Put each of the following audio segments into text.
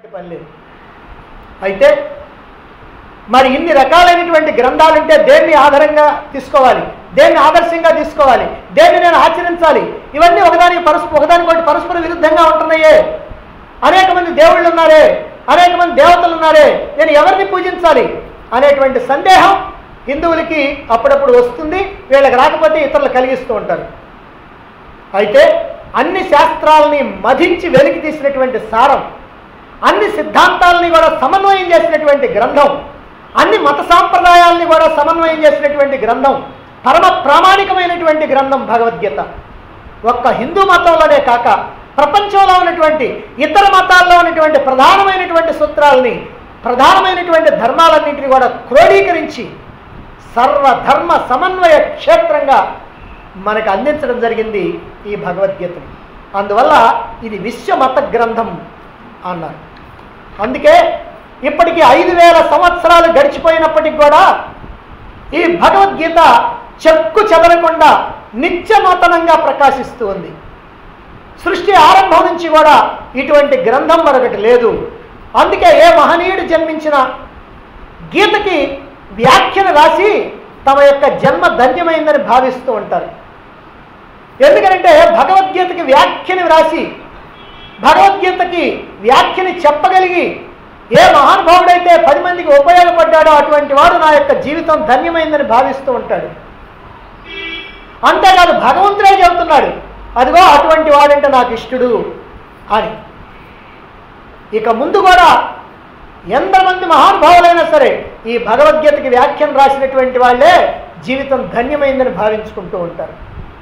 పని లేదు. అయితే మరి ఇన్ని రకాలైనటువంటి గ్రంథాలుంటే దేన్ని ఆధారంగా తీసుకోవాలి, దేన్ని ఆదర్శంగా తీసుకోవాలి, దేన్ని నేను ఆచరించాలి? ఇవన్నీ ఒకదానికొకటి పరస్పర విరుద్ధంగా ఉంటున్నాయే. అనేక మంది దేవుళ్ళు ఉన్నారే, అనేక మంది దేవతలు ఉన్నారే, నేను ఎవరిని పూజించాలి అనేటువంటి సందేహం హిందువులకి అప్పుడప్పుడు వస్తుంది. వీళ్ళకి రాకపోతే ఇతరులు కలిగిస్తూ ఉంటారు. అయితే అన్ని శాస్త్రాలని మధించి వెలికి తీసినటువంటి సారం, అన్ని సిద్ధాంతాలని కూడా సమన్వయం చేసినటువంటి గ్రంథం, అన్ని మత సాంప్రదాయాలని కూడా సమన్వయం చేసినటువంటి గ్రంథం, పరమ ప్రామాణికమైనటువంటి గ్రంథం భగవద్గీత. ఒక్క హిందూ మతంలోనే కాక ప్రపంచంలో ఉన్నటువంటి ఇతర మతాల్లో ఉన్నటువంటి ప్రధానమైనటువంటి సూత్రాలని, ప్రధానమైనటువంటి ధర్మాలన్నింటినీ కూడా క్రోడీకరించి సర్వధర్మ సమన్వయ క్షేత్రంగా మనకు అందించడం జరిగింది ఈ భగవద్గీతని. అందువల్ల ఇది విశ్వమత గ్రంథం అన్నారు. అందుకే ఇప్పటికీ 5000 సంవత్సరాలు గడిచిపోయినప్పటికి కూడా ఈ భగవద్గీత చెక్కు చెదరకుండా నిత్య నూతనంగా ప్రకాశిస్తూ ఉంది. సృష్టి ఆరంభం నుంచి కూడా ఇటువంటి గ్రంథం మరొకటి లేదు. అందుకే ఏ మహనీయుడు జన్మించిన గీతకి వ్యాఖ్యను రాసి తమ యొక్క జన్మ ధన్యమైందని భావిస్తూ ఉంటారు. ఎందుకంటే భగవద్గీతకి వ్యాఖ్యని వ్రాసి, భగవద్గీతకి వ్యాఖ్యని చెప్పగలిగి ఏ మహానుభావుడైతే 10 మందికి ఉపయోగపడ్డాడో అటువంటి వాడు నా యొక్క జీవితం ధన్యమైందని భావిస్తూ ఉంటాడు. అంతేకాదు భగవంతుడే చెబుతున్నాడు, అదిగో అటువంటి వాడంటే నాకు ఇష్టడు అని. ఇక ముందు కూడా ఎంతమంది మహానుభావులైనా సరే ఈ భగవద్గీతకి వ్యాఖ్యానం రాసినటువంటి వాళ్ళే జీవితం ధన్యమైందని భావించుకుంటూ ఉంటారు.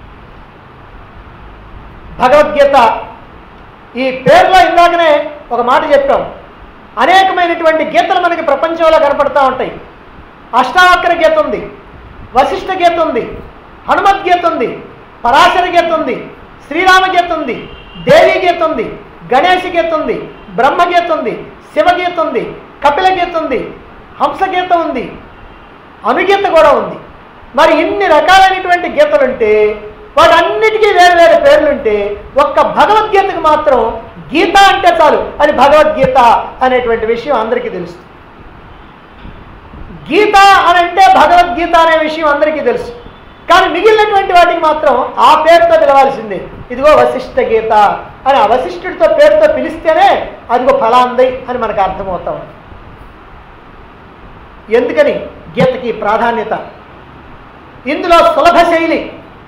భగవద్గీత ఈ పేరులో ఇందాకనే ఒక మాట చెప్పాం. అనేకమైనటువంటి గీతలు మనకి ప్రపంచంలో కనపడతా ఉంటాయి. అష్టావక్ర గీత ఉంది, వశిష్ఠ గీత ఉంది, హనుమత్ గీత ఉంది, పరాశర గీత ఉంది, శ్రీరామ గీత ఉంది, దేవి గీత ఉంది, గణేష్ గీత ఉంది, బ్రహ్మగీత ఉంది, శివగీత ఉంది, కపిల గీత ఉంది, హంసగీత ఉంది, అనుగీత కూడా ఉంది. మరి ఇన్ని రకాలైనటువంటి గీతలుంటే వాటన్నిటికీ వేరు వేరు పేర్లుంటే ఒక్క భగవద్గీతకు మాత్రం గీత అంటే చాలు అది భగవద్గీత అనేటువంటి విషయం అందరికీ తెలుసు. గీత అని అంటే భగవద్గీత అనే విషయం అందరికీ తెలుసు. కానీ మిగిలినటువంటి వాటికి మాత్రం ఆ పేరుతో పిలవాల్సిందే. ఇదిగో వశిష్ఠ గీత అని ఆ వశిష్ఠుడితో పేరుతో పిలిస్తేనే అదిగో ఫలాందై అని మనకు అర్థమవుతా ఉంది. ఎందుకని గీతకి ప్రాధాన్యత? ఇందులో సులభ శైలి,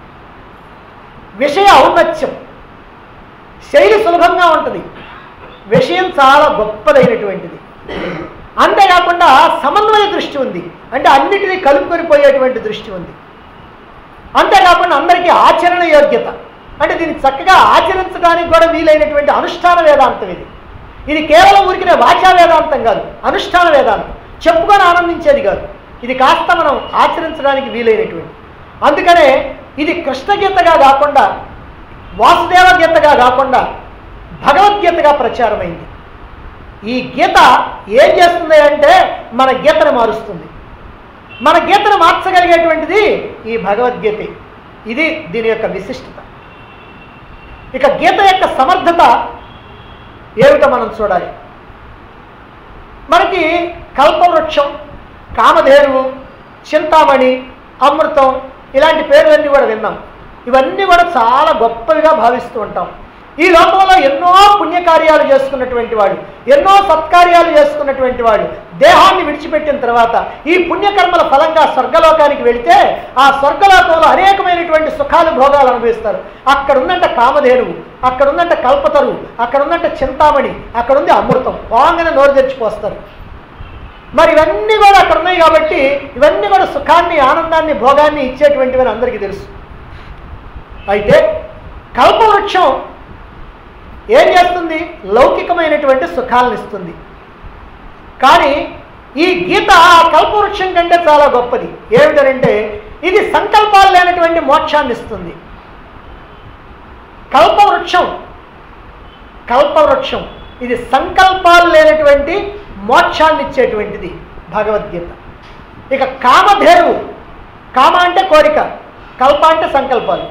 విషయ ఔన్నత్యం, శైలి సులభంగా ఉంటుంది, విషయం చాలా గొప్పదైనటువంటిది. అంతేకాకుండా సమన్వయ దృష్టి ఉంది, అంటే అన్నిటినీ కలుపుకొని పోయేటువంటి దృష్టి ఉంది. అంతేకాకుండా అందరికీ ఆచరణ యోగ్యత, అంటే దీన్ని చక్కగా ఆచరించడానికి కూడా వీలైనటువంటి అనుష్ఠాన వేదాంతం ఇది. ఇది కేవలం ఊరికినే వాచా వేదాంతం కాదు, అనుష్ఠాన వేదాంతం, చెప్పుకొని ఆనందించేది కాదు. ఇది కాస్త మనం ఆచరించడానికి వీలైనటువంటి. అందుకనే ఇది కృష్ణగీతగా కాకుండా, వాసుదేవ గీతగా కాకుండా భగవద్గీతగా ప్రచారమైంది. ఈ గీత ఏం చేస్తుంది అంటే మన గీతను మారుస్తుంది. మన గీతను మార్చగలిగేటువంటిది ఈ భగవద్గీత. ఇది దీని యొక్క విశిష్టత. ఇక గీత యొక్క సమర్థత ఏమిటో మనం చూడాలి. మనకి కల్పవృక్షం, కామధేనువు, చింతామణి, అమృతం ఇలాంటి పేర్లన్నీ కూడా విన్నాం. ఇవన్నీ కూడా చాలా గొప్పవిగా భావిస్తూ ఉంటాం. ఈ లోకంలో ఎన్నో పుణ్యకార్యాలు చేసుకున్నటువంటి వాళ్ళు, ఎన్నో సత్కార్యాలు చేసుకున్నటువంటి వాళ్ళు దేహాన్ని విడిచిపెట్టిన తర్వాత ఈ పుణ్యకర్మల ఫలంగా స్వర్గలోకానికి వెళితే ఆ స్వర్గలోకంలో అనేకమైనటువంటి సుఖాలు భోగాలు అనుభవిస్తారు. అక్కడ ఉందంట కామధేనువు, అక్కడ ఉందంట కల్పతరువు, అక్కడ ఉందంట చింతామణి, అక్కడ ఉంది అమృతం. బాగానే నోరు తెచ్చిపోస్తారు. మరి ఇవన్నీ కూడా అక్కడ ఉన్నాయి కాబట్టి ఇవన్నీ కూడా సుఖాన్ని, ఆనందాన్ని, భోగాన్ని ఇచ్చేటువంటివని అందరికీ తెలుసు. అయితే కల్పవృక్షం ఏం చేస్తుంది? లౌకికమైనటువంటి సుఖాలను ఇస్తుంది. కానీ ఈ గీత ఆ కల్పవృక్షం కంటే చాలా గొప్పది. ఏమిటంటే ఇది సంకల్పాలు లేనటువంటి మోక్షాన్ని ఇస్తుంది. కల్పవృక్షం ఇది సంకల్పాలు లేనటువంటి మోక్షాన్ని ఇచ్చేటువంటిది భగవద్గీత. ఇక కామధేనువు, కామ అంటే కోరిక, కల్ప అంటే సంకల్పాలు.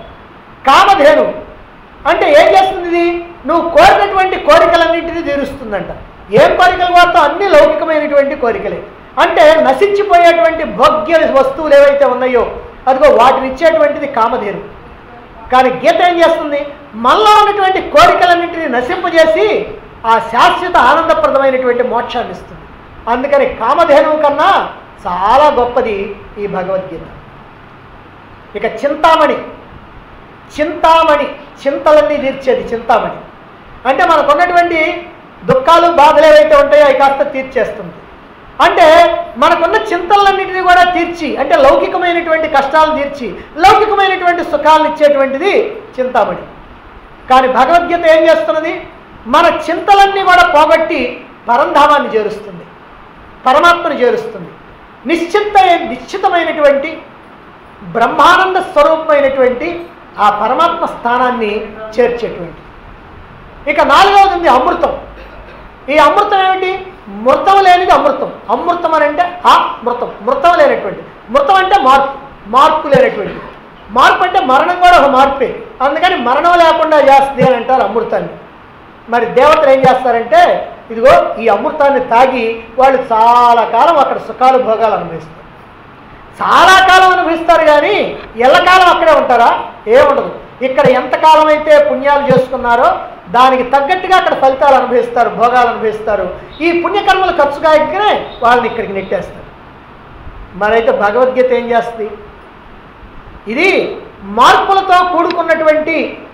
కామధేనువు అంటే ఏం చేస్తుంది? ఇది నువ్వు కోరినటువంటి కోరికలన్నింటినీ తీరుస్తుందంట. ఏం కోరికలు కోరుతాం? అన్ని లౌకికమైనటువంటి కోరికలే. అంటే నశించిపోయేటువంటి భోగ్య వస్తువులు ఏవైతే ఉన్నాయో అదిగో వాటిని ఇచ్చేటువంటిది కామధేను. కానీ గీత ఏం చేస్తుంది? మనలో ఉన్నటువంటి కోరికలన్నింటినీ నశింపజేసి ఆ శాశ్వత ఆనందప్రదమైనటువంటి మోక్షాన్ని ఇస్తుంది. అందుకని కామధేనువు కన్నా చాలా గొప్పది ఈ భగవద్గీత. ఇక చింతామణి, చింతామణి చింతలన్నీ తీర్చేది చింతామణి. అంటే మనకున్నటువంటి దుఃఖాలు బాధలు ఏవైతే ఉంటాయో అవి కాస్త తీర్చేస్తుంది. అంటే మనకున్న చింతలన్నింటినీ కూడా తీర్చి, అంటే లౌకికమైనటువంటి కష్టాలను తీర్చి లౌకికమైనటువంటి సుఖాలను ఇచ్చేటువంటిది చింతామణి. కానీ భగవద్గీత ఏం చేస్తున్నది? మన చింతలన్నీ కూడా పోగొట్టి పరంధామాన్ని చేరుస్తుంది, పరమాత్మను చేరుస్తుంది. నిశ్చితమైనటువంటి బ్రహ్మానంద స్వరూపమైనటువంటి ఆ పరమాత్మ స్థానాన్ని చేర్చేటువంటి. ఇక నాలుగవది ఉంది అమృతం. ఈ అమృతం ఏమిటి? మృతం లేనిది అమృతం. అమృతం అని అంటే మృతం, మృతం లేనటువంటి. మృతం అంటే మార్పు, మార్పు లేనటువంటి. మార్పు అంటే మరణం కూడా ఒక మార్పే. అందుకని మరణం లేకుండా చేస్తుంది అని అంటారు అమృతాన్ని. మరి దేవతలు ఏం చేస్తారంటే ఇదిగో ఈ అమృతాన్ని తాగి వాళ్ళు చాలా కాలం అక్కడ సుఖాలు భోగాలు అనుభవిస్తారు. చాలా కాలం అనుభవిస్తారు, కానీ ఎల్లకాలం అక్కడే ఉంటారా? ఏముండదు. ఇక్కడ ఎంతకాలం అయితే పుణ్యాలు చేసుకున్నారో దానికి తగ్గట్టుగా అక్కడ ఫలితాలు అనుభవిస్తారు, భోగాలు అనుభవిస్తారు. ఈ పుణ్యకర్మలు ఖర్చు కాకనే వాళ్ళని ఇక్కడికి నెట్టేస్తారు. మరైతే భగవద్గీత ఏం చేస్తుంది? ఇది మార్పులతో కూడుకున్నటువంటి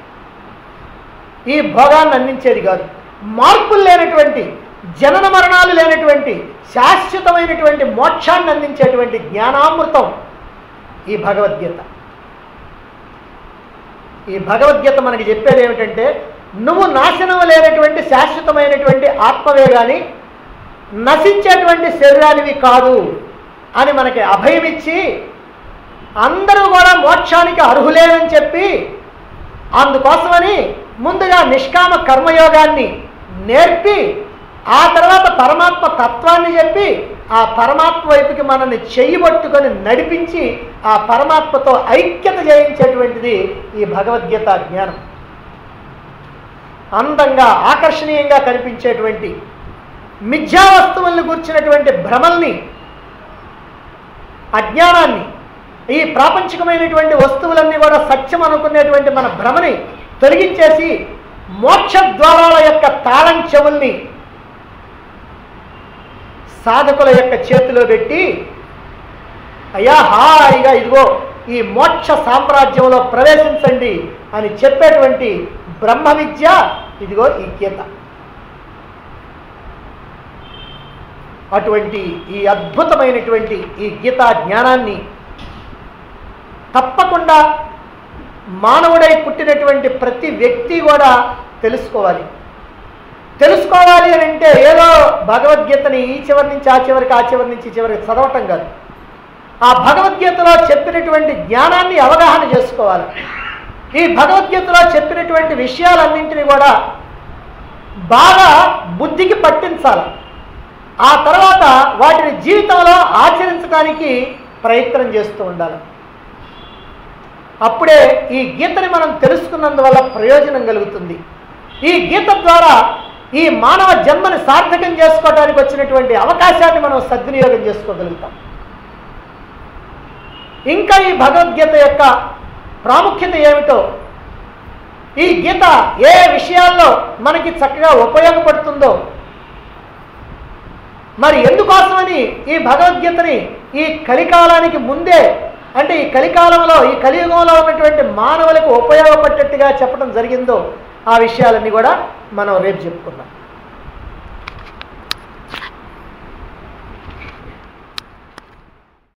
ఈ భోగాన్ని అందించేది కాదు. మార్పులు లేనటువంటి, జనన మరణాలు లేనటువంటి శాశ్వతమైనటువంటి మోక్షాన్ని అందించేటువంటి జ్ఞానామృతం ఈ భగవద్గీత. ఈ భగవద్గీత మనకి చెప్పేది ఏమిటంటే నువ్వు నాశనం లేనటువంటి శాశ్వతమైనటువంటి ఆత్మవే కానీ నశించేటువంటి శరీరానివి కాదు అని మనకి అభయమిచ్చి అందరూ కూడా మోక్షానికి అర్హులేనని చెప్పి అందుకోసమని ముందుగా నిష్కామ కర్మయోగాన్ని నేర్పి ఆ తర్వాత పరమాత్మ తత్వాన్ని చెప్పి ఆ పరమాత్మ వైపుకి మనల్ని చెయ్యబట్టుకొని నడిపించి ఆ పరమాత్మతో ఐక్యత చేయించేటువంటిది ఈ భగవద్గీత జ్ఞానం. అందంగా ఆకర్షణీయంగా కనిపించేటువంటి మిథ్యా వస్తువులను కూర్చున్నటువంటి భ్రమల్ని, అజ్ఞానాన్ని, ఈ ప్రాపంచికమైనటువంటి వస్తువులన్నీ కూడా సత్యం అనుకునేటువంటి మన భ్రమని తొలగించేసి మోక్ష ద్వారాల యొక్క తాళం చెవుల్ని సాధకుల యొక్క చేతిలో పెట్టి అయ్యా హాయిగా ఇదిగో ఈ మోక్ష సామ్రాజ్యంలో ప్రవేశించండి అని చెప్పేటువంటి బ్రహ్మ విద్య ఇదిగో ఈ గీత. అటువంటి ఈ అద్భుతమైనటువంటి ఈ గీతా జ్ఞానాన్ని తప్పకుండా మానవుడై పుట్టినటువంటి ప్రతి వ్యక్తి కూడా తెలుసుకోవాలి. తెలుసుకోవాలి అని అంటే ఏదో భగవద్గీతని ఈ చివరి నుంచి ఆ చివరికి, ఆ చివరి నుంచి ఈ చివరికి చదవటం కాదు. ఆ భగవద్గీతలో చెప్పినటువంటి జ్ఞానాన్ని అవగాహన చేసుకోవాలి. ఈ భగవద్గీతలో చెప్పినటువంటి విషయాలన్నింటినీ కూడా బాగా బుద్ధికి పట్టించాలి. ఆ తర్వాత వాటిని జీవితంలో ఆచరించడానికి ప్రయత్నం చేస్తూ ఉండాలి. అప్పుడే ఈ గీతని మనం తెలుసుకున్నందువల్ల ప్రయోజనం కలుగుతుంది. ఈ గీత ద్వారా ఈ మానవ జన్మని సార్థకం చేసుకోవడానికి వచ్చినటువంటి అవకాశాన్ని మనం సద్వినియోగం చేసుకోగలుగుతాం. ఇంకా ఈ భగవద్గీత యొక్క ప్రాముఖ్యత ఏమిటో, ఈ గీత ఏ విషయాల్లో మనకి చక్కగా ఉపయోగపడుతుందో, మరి ఎందుకోసమని ఈ భగవద్గీతని ఈ కలికాలానికి ముందే, అంటే ఈ కలికాలంలో, ఈ కలియుగంలో ఉన్నటువంటి మానవులకు ఉపయోగపడేట్టుగా చెప్పడం జరిగిందో ఆ విషయాలన్నీ కూడా మనం రేపు చెప్పుకుందాం.